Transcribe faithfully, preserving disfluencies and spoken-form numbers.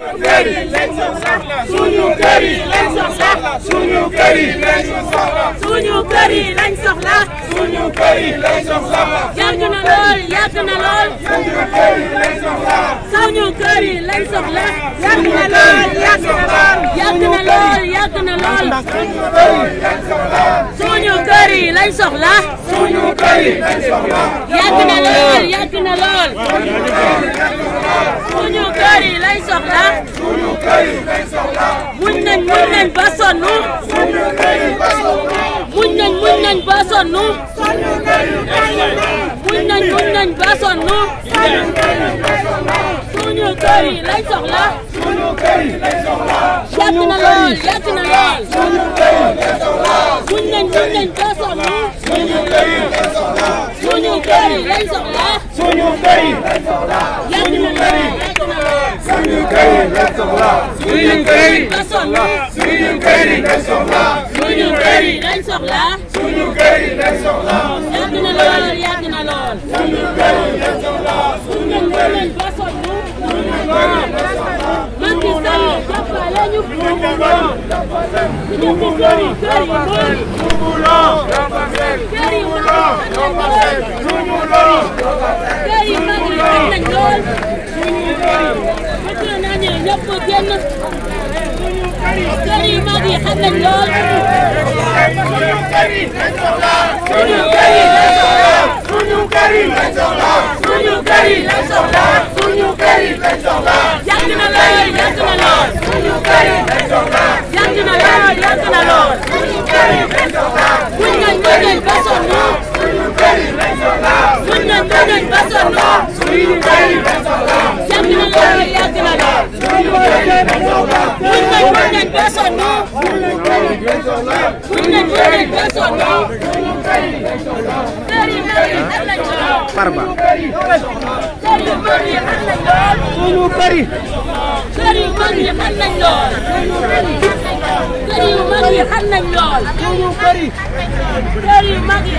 suñu kër yi lañ soxla suñu kër yi lañ soxla suñu kër yi lañ soxla suñu kër yi lañ soxla yàgg na lool yàgg na lool suñu kër yi lañ soxla suñu kër yi lañ soxla yàgg na lool yàgg na lool yàgg na lool yàgg na lool suñu kër yi lañ soxla suñu kër yi lañ soxla yàgg na lool yàgg na lool suñu kër yi lañ soxla suñu kër yi lañ soxla muñ nañ muñ nañ ba sonn suñu kër yi ba sonn muñ nañ muñ nañ ba sonn suñu kër yi muñ nañ muñ nañ ba sonn suñu kër yi suñu kër yi lañ soxla suñu kër yi lañ soxla yàgg na lool yàgg na lool suñu kër yi lañ soxla muñ nañ muñ nañ ba sonn suñu kër yi lañ soxla suñu kër yi lañ soxla suñu kër yi lañ soxla yàgg na lool yàgg na lool suñu kër yi lañ soxla suñu kër yi ba sonn suñu kër yi lañ soxla suñu kër yi lañ soxla suñu kër yi lañ soxla yàgg na lool yàgg na lool suñu kër yi lañ soxla suñu kër yi ba sonn suñu kër yi lañ soxla Macky Sall jàppale ñu suñu kër yi kër yi mooy kër yi kër yi mag yi xam nañ lool bëgg naa ne ñëpp génn kër yi mag yi xam nañ lool suñu kër yi lañ soxla suñu kër yi lañ soxla suñu kër yi lañ soxla suñu kër yi lañ soxla suñu kër yi lañ soxla yàgg na lool yàgg na lool suñu kër yi lañ soxla yàgg na lool yàgg na lool suñu kër yi lañ soxla muñ nañ muñ nañ ba sonn suñu kër yi lañ soxla muñ nañ muñ nañ ba sonn suñu kër yi lañ soxla yàgg na lool yàgg na lool suñu kër yi lañ soxla muñ nañ muñ nañ ba sonn suñu kër yi lañ soxla muñ nañ muñ nañ ba sonn suñu kër yi lañ soxla kër yi mag yi xam nañ lool Farba kër yi mag yi xam nañ lool suñu kër yi kër yi mag yi xam nañ lool suñu kër yi kër yi mag yi xam nañ lool suñu kër yi kër yi mag yi